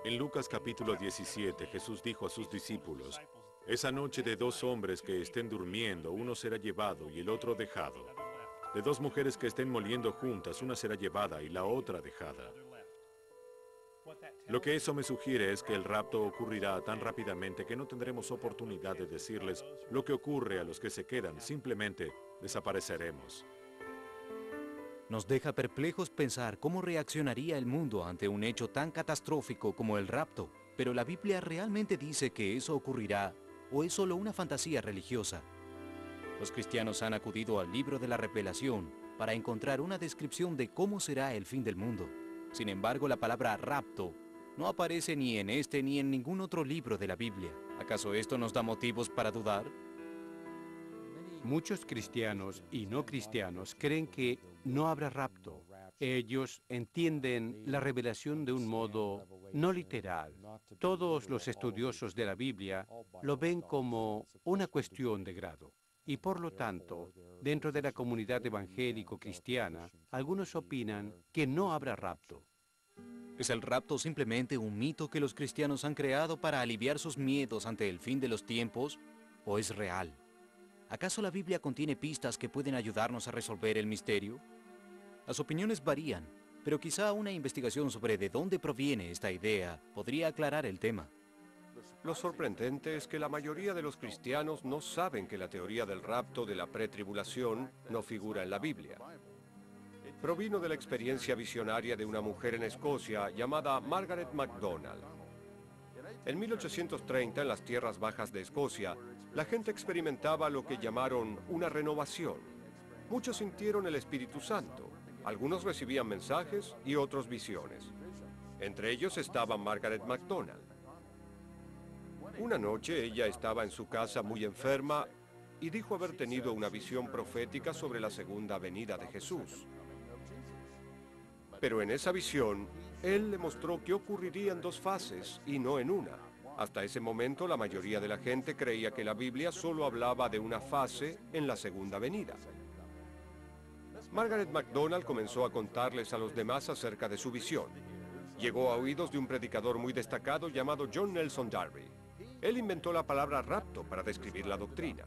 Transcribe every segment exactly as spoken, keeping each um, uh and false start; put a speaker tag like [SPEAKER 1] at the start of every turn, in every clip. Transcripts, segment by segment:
[SPEAKER 1] En Lucas capítulo diecisiete, Jesús dijo a sus discípulos, esa noche de dos hombres que estén durmiendo, uno será llevado y el otro dejado. De dos mujeres que estén moliendo juntas, una será llevada y la otra dejada. Lo que eso me sugiere es que el rapto ocurrirá tan rápidamente que no tendremos oportunidad de decirles lo que ocurre a los que se quedan, simplemente desapareceremos.
[SPEAKER 2] Nos deja perplejos pensar cómo reaccionaría el mundo ante un hecho tan catastrófico como el rapto, pero la Biblia realmente dice que eso ocurrirá, o es solo una fantasía religiosa. Los cristianos han acudido al libro de la Revelación para encontrar una descripción de cómo será el fin del mundo. Sin embargo, la palabra rapto no aparece ni en este ni en ningún otro libro de la Biblia. ¿Acaso esto nos da motivos para dudar?
[SPEAKER 3] Muchos cristianos y no cristianos creen que no habrá rapto. Ellos entienden la revelación de un modo no literal. Todos los estudiosos de la Biblia lo ven como una cuestión de grado. Y por lo tanto, dentro de la comunidad evangélico-cristiana, algunos opinan que no habrá rapto.
[SPEAKER 2] ¿Es el rapto simplemente un mito que los cristianos han creado para aliviar sus miedos ante el fin de los tiempos? ¿O es real? ¿Acaso la Biblia contiene pistas que pueden ayudarnos a resolver el misterio? Las opiniones varían, pero quizá una investigación sobre de dónde proviene esta idea podría aclarar el tema.
[SPEAKER 4] Lo sorprendente es que la mayoría de los cristianos no saben que la teoría del rapto de la pretribulación no figura en la Biblia. Provino de la experiencia visionaria de una mujer en Escocia llamada Margaret MacDonald. En mil ochocientos treinta, en las tierras bajas de Escocia, la gente experimentaba lo que llamaron una renovación. Muchos sintieron el Espíritu Santo. Algunos recibían mensajes y otros visiones. Entre ellos estaba Margaret MacDonald. Una noche ella estaba en su casa muy enferma y dijo haber tenido una visión profética sobre la segunda venida de Jesús. Pero en esa visión, él le mostró que ocurriría en dos fases y no en una. Hasta ese momento, la mayoría de la gente creía que la Biblia solo hablaba de una fase en la segunda venida. Margaret MacDonald comenzó a contarles a los demás acerca de su visión. Llegó a oídos de un predicador muy destacado llamado John Nelson Darby. Él inventó la palabra rapto para describir la doctrina.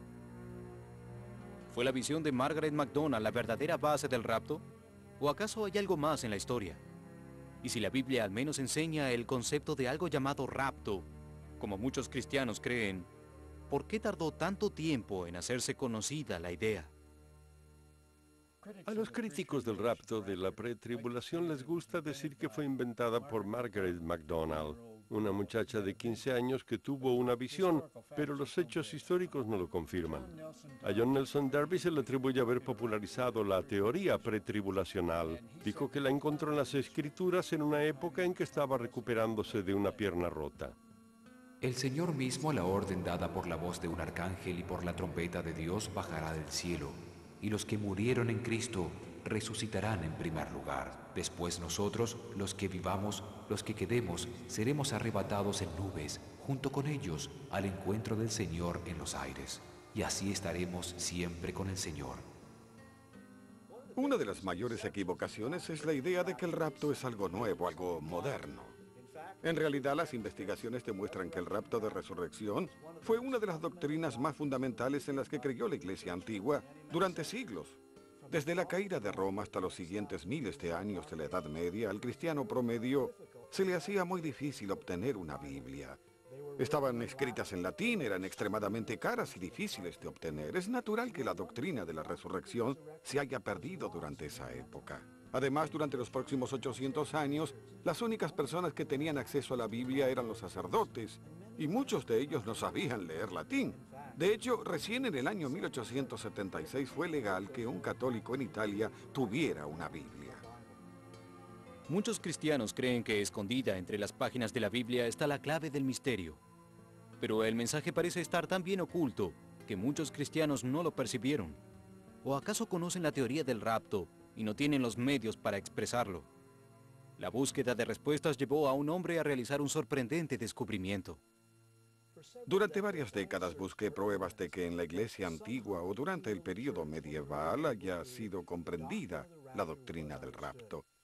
[SPEAKER 2] ¿Fue la visión de Margaret MacDonald la verdadera base del rapto? ¿O acaso hay algo más en la historia? Y si la Biblia al menos enseña el concepto de algo llamado rapto, como muchos cristianos creen, ¿por qué tardó tanto tiempo en hacerse conocida la idea?
[SPEAKER 5] A los críticos del rapto de la pretribulación les gusta decir que fue inventada por Margaret MacDonald, una muchacha de quince años que tuvo una visión, pero los hechos históricos no lo confirman. A John Nelson Darby se le atribuye haber popularizado la teoría pretribulacional. Dijo que la encontró en las Escrituras en una época en que estaba recuperándose de una pierna rota.
[SPEAKER 6] El Señor mismo, a la orden dada por la voz de un arcángel y por la trompeta de Dios, bajará del cielo, y los que murieron en Cristo resucitarán en primer lugar. Después nosotros, los que vivamos, los que quedemos, seremos arrebatados en nubes, junto con ellos, al encuentro del Señor en los aires. Y así estaremos siempre con el Señor.
[SPEAKER 7] Una de las mayores equivocaciones es la idea de que el rapto es algo nuevo, algo moderno. En realidad, las investigaciones demuestran que el rapto de resurrección fue una de las doctrinas más fundamentales en las que creyó la Iglesia antigua durante siglos. Desde la caída de Roma hasta los siguientes miles de años de la Edad Media, al cristiano promedio se le hacía muy difícil obtener una Biblia. Estaban escritas en latín, eran extremadamente caras y difíciles de obtener. Es natural que la doctrina de la resurrección se haya perdido durante esa época. Además, durante los próximos ochocientos años, las únicas personas que tenían acceso a la Biblia eran los sacerdotes, y muchos de ellos no sabían leer latín. De hecho, recién en el año mil ochocientos setenta y seis fue legal que un católico en Italia tuviera una Biblia.
[SPEAKER 2] Muchos cristianos creen que escondida entre las páginas de la Biblia está la clave del misterio. Pero el mensaje parece estar tan bien oculto que muchos cristianos no lo percibieron. ¿O acaso conocen la teoría del rapto y no tienen los medios para expresarlo? La búsqueda de respuestas llevó a un hombre a realizar un sorprendente descubrimiento.
[SPEAKER 7] Durante varias décadas busqué pruebas de que en la Iglesia antigua o durante el período medieval haya sido comprendida la doctrina del rapto.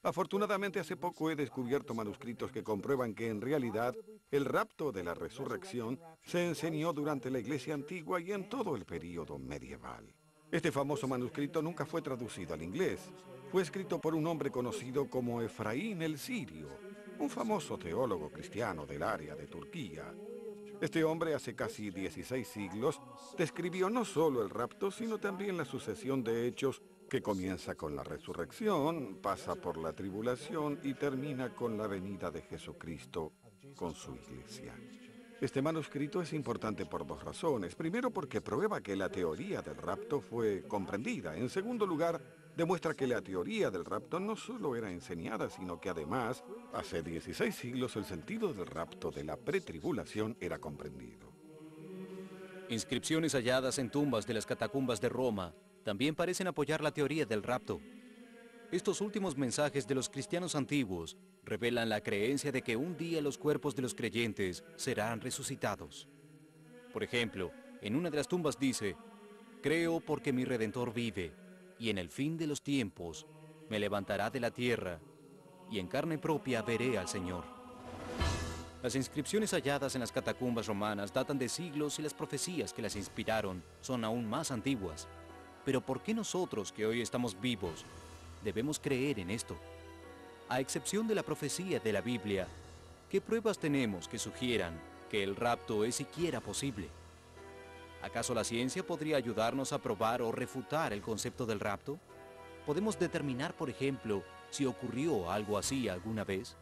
[SPEAKER 7] Afortunadamente, hace poco he descubierto manuscritos que comprueban que en realidad el rapto de la resurrección se enseñó durante la Iglesia antigua y en todo el período medieval. Este famoso manuscrito nunca fue traducido al inglés. Fue escrito por un hombre conocido como Efraín el Sirio, un famoso teólogo cristiano del área de Turquía. Este hombre hace casi dieciséis siglos describió no solo el rapto, sino también la sucesión de hechos que comienza con la resurrección, pasa por la tribulación y termina con la venida de Jesucristo con su iglesia. Este manuscrito es importante por dos razones. Primero, porque prueba que la teoría del rapto fue comprendida. En segundo lugar, demuestra que la teoría del rapto no solo era enseñada, sino que además, hace dieciséis siglos, el sentido del rapto de la pretribulación era comprendido.
[SPEAKER 2] Inscripciones halladas en tumbas de las catacumbas de Roma también parecen apoyar la teoría del rapto. Estos últimos mensajes de los cristianos antiguos revelan la creencia de que un día los cuerpos de los creyentes serán resucitados. Por ejemplo, en una de las tumbas dice: «Creo porque mi Redentor vive, y en el fin de los tiempos me levantará de la tierra, y en carne propia veré al Señor». Las inscripciones halladas en las catacumbas romanas datan de siglos y las profecías que las inspiraron son aún más antiguas. Pero ¿por qué nosotros, que hoy estamos vivos, debemos creer en esto? A excepción de la profecía de la Biblia, ¿qué pruebas tenemos que sugieran que el rapto es siquiera posible? ¿Acaso la ciencia podría ayudarnos a probar o refutar el concepto del rapto? ¿Podemos determinar, por ejemplo, si ocurrió algo así alguna vez?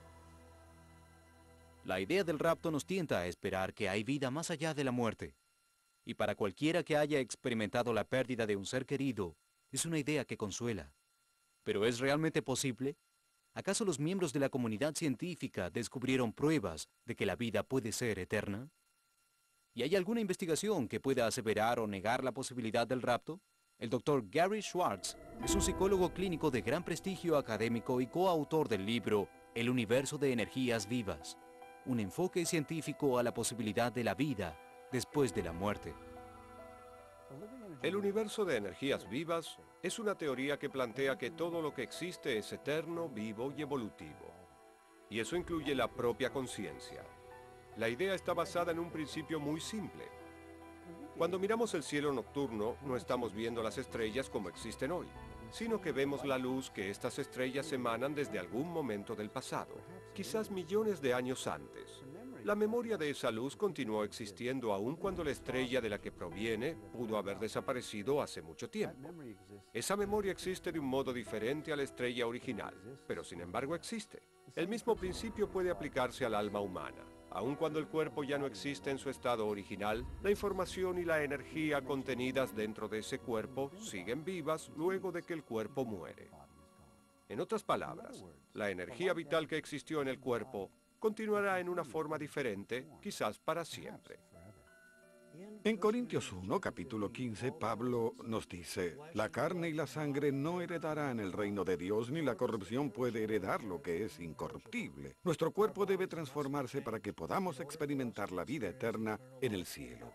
[SPEAKER 2] La idea del rapto nos tienta a esperar que hay vida más allá de la muerte. Y para cualquiera que haya experimentado la pérdida de un ser querido, es una idea que consuela. ¿Pero es realmente posible? ¿Acaso los miembros de la comunidad científica descubrieron pruebas de que la vida puede ser eterna? ¿Y hay alguna investigación que pueda aseverar o negar la posibilidad del rapto? El doctor Gary Schwartz es un psicólogo clínico de gran prestigio académico y coautor del libro El universo de energías vivas, un enfoque científico a la posibilidad de la vida después de la muerte.
[SPEAKER 4] El universo de energías vivas es una teoría que plantea que todo lo que existe es eterno, vivo y evolutivo. Y eso incluye la propia conciencia. La idea está basada en un principio muy simple. Cuando miramos el cielo nocturno, no estamos viendo las estrellas como existen hoy, sino que vemos la luz que estas estrellas emanan desde algún momento del pasado, quizás millones de años antes. La memoria de esa luz continuó existiendo aun cuando la estrella de la que proviene pudo haber desaparecido hace mucho tiempo. Esa memoria existe de un modo diferente a la estrella original, pero sin embargo existe. El mismo principio puede aplicarse al alma humana. Aun cuando el cuerpo ya no existe en su estado original, la información y la energía contenidas dentro de ese cuerpo siguen vivas luego de que el cuerpo muere. En otras palabras, la energía vital que existió en el cuerpo continuará en una forma diferente, quizás para siempre.
[SPEAKER 7] En Corintios uno, capítulo quince, Pablo nos dice: «La carne y la sangre no heredarán el reino de Dios, ni la corrupción puede heredar lo que es incorruptible. Nuestro cuerpo debe transformarse para que podamos experimentar la vida eterna en el cielo».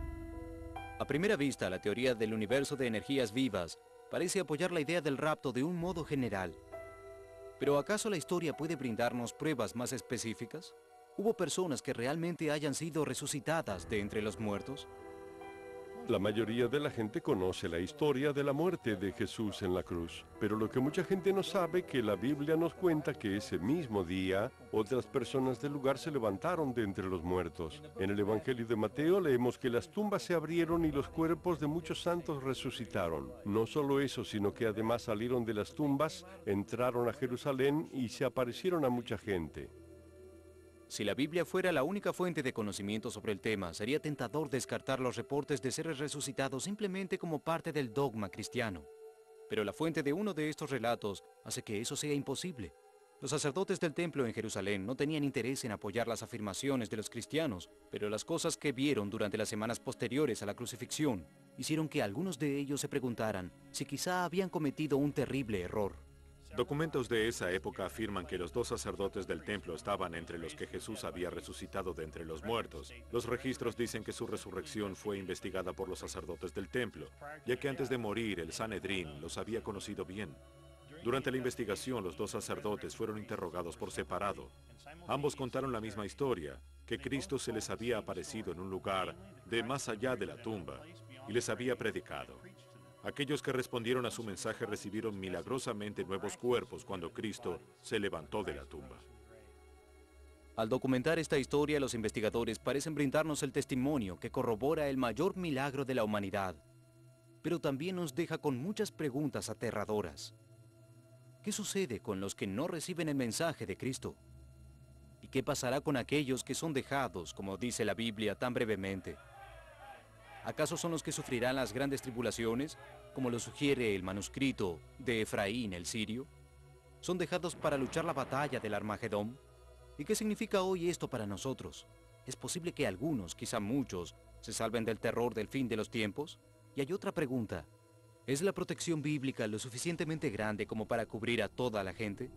[SPEAKER 2] A primera vista, la teoría del universo de energías vivas parece apoyar la idea del rapto de un modo general. ¿Pero acaso la historia puede brindarnos pruebas más específicas? ¿Hubo personas que realmente hayan sido resucitadas de entre los muertos?
[SPEAKER 5] La mayoría de la gente conoce la historia de la muerte de Jesús en la cruz, pero lo que mucha gente no sabe es que la Biblia nos cuenta que ese mismo día otras personas del lugar se levantaron de entre los muertos. En el Evangelio de Mateo leemos que las tumbas se abrieron y los cuerpos de muchos santos resucitaron. No solo eso, sino que además salieron de las tumbas, entraron a Jerusalén y se aparecieron a mucha gente.
[SPEAKER 2] Si la Biblia fuera la única fuente de conocimiento sobre el tema, sería tentador descartar los reportes de seres resucitados simplemente como parte del dogma cristiano. Pero la fuente de uno de estos relatos hace que eso sea imposible. Los sacerdotes del templo en Jerusalén no tenían interés en apoyar las afirmaciones de los cristianos, pero las cosas que vieron durante las semanas posteriores a la crucifixión hicieron que algunos de ellos se preguntaran si quizá habían cometido un terrible error.
[SPEAKER 1] Documentos de esa época afirman que los dos sacerdotes del templo estaban entre los que Jesús había resucitado de entre los muertos. Los registros dicen que su resurrección fue investigada por los sacerdotes del templo, ya que antes de morir el Sanedrín los había conocido bien. Durante la investigación, los dos sacerdotes fueron interrogados por separado. Ambos contaron la misma historia, que Cristo se les había aparecido en un lugar de más allá de la tumba y les había predicado. Aquellos que respondieron a su mensaje recibieron milagrosamente nuevos cuerpos cuando Cristo se levantó de la tumba.
[SPEAKER 2] Al documentar esta historia, los investigadores parecen brindarnos el testimonio que corrobora el mayor milagro de la humanidad, pero también nos deja con muchas preguntas aterradoras. ¿Qué sucede con los que no reciben el mensaje de Cristo? ¿Y qué pasará con aquellos que son dejados, como dice la Biblia tan brevemente? ¿Acaso son los que sufrirán las grandes tribulaciones, como lo sugiere el manuscrito de Efraín el sirio? ¿Son dejados para luchar la batalla del Armagedón? ¿Y qué significa hoy esto para nosotros? ¿Es posible que algunos, quizá muchos, se salven del terror del fin de los tiempos? Y hay otra pregunta. ¿Es la protección bíblica lo suficientemente grande como para cubrir a toda la gente?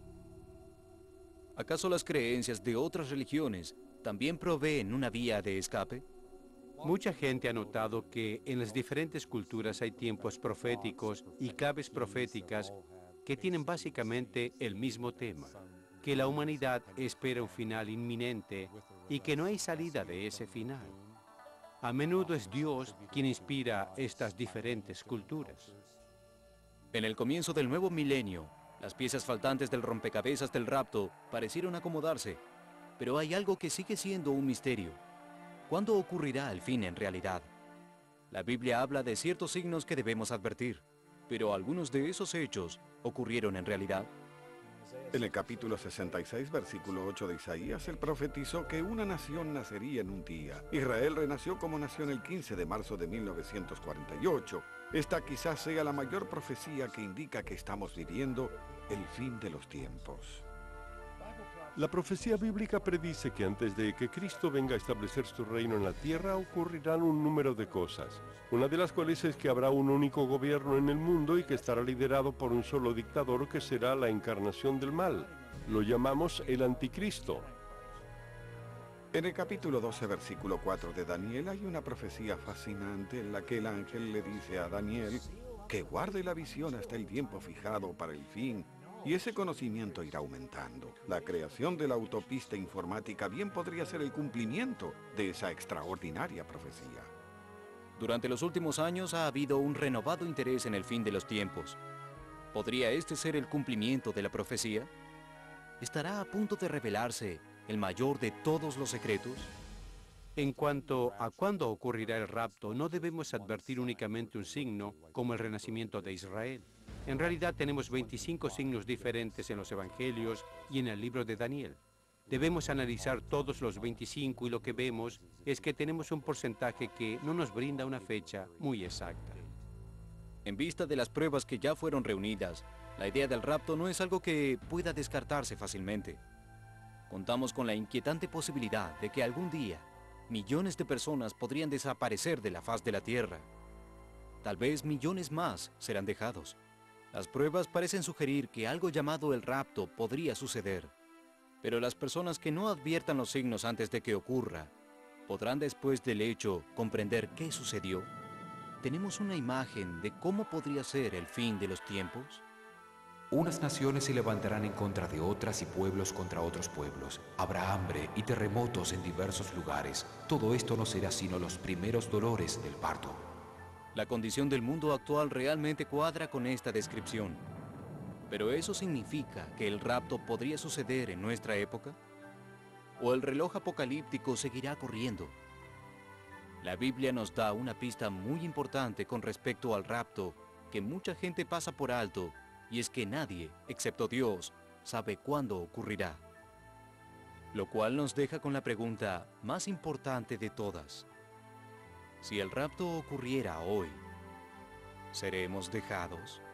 [SPEAKER 2] ¿Acaso las creencias de otras religiones también proveen una vía de escape?
[SPEAKER 3] Mucha gente ha notado que en las diferentes culturas hay tiempos proféticos y claves proféticas que tienen básicamente el mismo tema, que la humanidad espera un final inminente y que no hay salida de ese final. A menudo es Dios quien inspira estas diferentes culturas.
[SPEAKER 2] En el comienzo del nuevo milenio, las piezas faltantes del rompecabezas del rapto parecieron acomodarse, pero hay algo que sigue siendo un misterio. ¿Cuándo ocurrirá el fin en realidad? La Biblia habla de ciertos signos que debemos advertir, pero algunos de esos hechos ocurrieron en realidad.
[SPEAKER 7] En el capítulo sesenta y seis, versículo ocho de Isaías, él profetizó que una nación nacería en un día. Israel renació como nación el quince de marzo de mil novecientos cuarenta y ocho. Esta quizás sea la mayor profecía que indica que estamos viviendo el fin de los tiempos.
[SPEAKER 5] La profecía bíblica predice que antes de que Cristo venga a establecer su reino en la tierra ocurrirán un número de cosas, una de las cuales es que habrá un único gobierno en el mundo y que estará liderado por un solo dictador que será la encarnación del mal. Lo llamamos el anticristo.
[SPEAKER 7] En el capítulo doce, versículo cuatro de Daniel hay una profecía fascinante en la que el ángel le dice a Daniel que guarde la visión hasta el tiempo fijado para el fin, y ese conocimiento irá aumentando. La creación de la autopista informática bien podría ser el cumplimiento de esa extraordinaria profecía.
[SPEAKER 2] Durante los últimos años ha habido un renovado interés en el fin de los tiempos. ¿Podría este ser el cumplimiento de la profecía? ¿Estará a punto de revelarse el mayor de todos los secretos?
[SPEAKER 3] En cuanto a cuándo ocurrirá el rapto, no debemos advertir únicamente un signo como el renacimiento de Israel. En realidad tenemos veinticinco signos diferentes en los evangelios y en el libro de Daniel. Debemos analizar todos los veinticinco y lo que vemos es que tenemos un porcentaje que no nos brinda una fecha muy exacta.
[SPEAKER 2] En vista de las pruebas que ya fueron reunidas, la idea del rapto no es algo que pueda descartarse fácilmente. Contamos con la inquietante posibilidad de que algún día millones de personas podrían desaparecer de la faz de la Tierra. Tal vez millones más serán dejados. Las pruebas parecen sugerir que algo llamado el rapto podría suceder, pero las personas que no adviertan los signos antes de que ocurra, ¿podrán después del hecho comprender qué sucedió? ¿Tenemos una imagen de cómo podría ser el fin de los tiempos?
[SPEAKER 6] Unas naciones se levantarán en contra de otras y pueblos contra otros pueblos. Habrá hambre y terremotos en diversos lugares. Todo esto no será sino los primeros dolores del parto.
[SPEAKER 2] La condición del mundo actual realmente cuadra con esta descripción. ¿Pero eso significa que el rapto podría suceder en nuestra época? ¿O el reloj apocalíptico seguirá corriendo? La Biblia nos da una pista muy importante con respecto al rapto que mucha gente pasa por alto, y es que nadie, excepto Dios, sabe cuándo ocurrirá. Lo cual nos deja con la pregunta más importante de todas. Si el rapto ocurriera hoy, ¿seremos dejados?